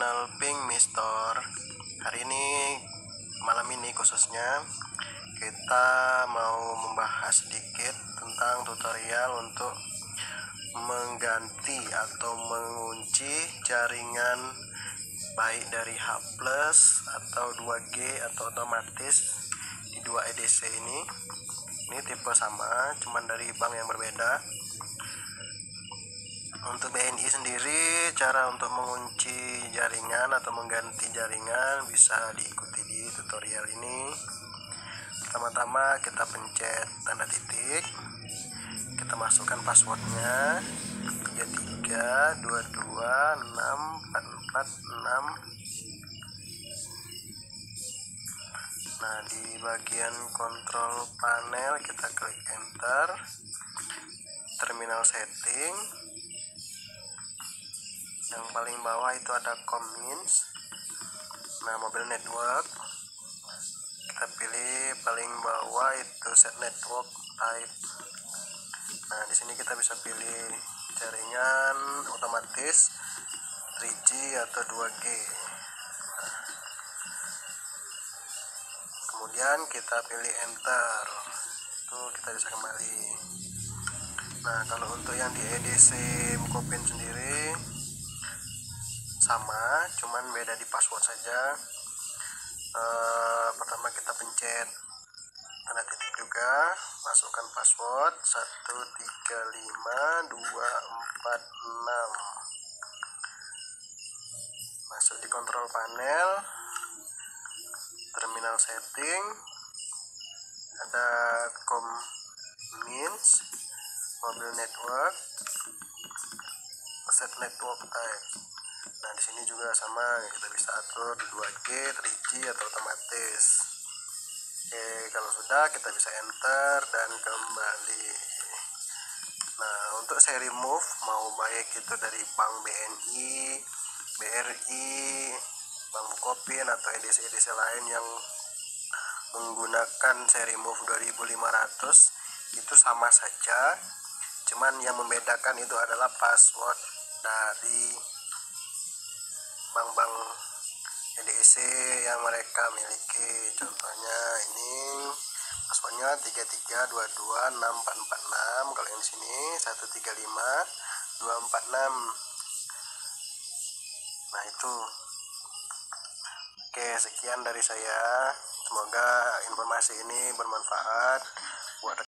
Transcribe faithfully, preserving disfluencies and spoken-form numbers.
channel Pink Mister. Hari ini, malam ini khususnya, kita mau membahas sedikit tentang tutorial untuk mengganti atau mengunci jaringan baik dari H plus atau dua G atau otomatis di dua E D C ini. Ini tipe sama, cuman dari bank yang berbeda. Untuk B N I sendiri, cara untuk mengunci jaringan atau mengganti jaringan bisa diikuti di tutorial ini. Pertama-tama kita pencet tanda titik, kita masukkan passwordnya tiga tiga dua dua enam empat empat enam. Nah, di bagian kontrol panel kita klik enter, terminal setting. Yang paling bawah itu ada comins. Nah, mobile network kita pilih paling bawah itu set network type. Nah, di sini kita bisa pilih jaringan otomatis tiga G atau dua G. Kemudian kita pilih enter, itu kita bisa kembali. Nah, kalau untuk yang di E D C Bukopin sendiri sama, cuman beda di password saja. E, pertama kita pencet tanda titik juga, masukkan password satu tiga lima dua empat enam. Masuk di kontrol panel, terminal setting, ada comins, mobile network, set network type. Nah, di sini juga sama, kita bisa atur dua G, tiga G atau otomatis. Oke, kalau sudah kita bisa enter dan kembali. Nah, untuk seri move mau baik itu dari bank B N I, B R I, Bank Bukopin atau E D C E D C lain yang menggunakan seri move dua ribu lima ratus itu sama saja, cuman yang membedakan itu adalah password dari bank-bank E D C yang mereka miliki. Contohnya ini passwordnya tiga tiga dua dua enam empat empat enam, kalau yang di sini satu tiga lima dua empat enam. Nah, itu. Oke, sekian dari saya. Semoga informasi ini bermanfaat buat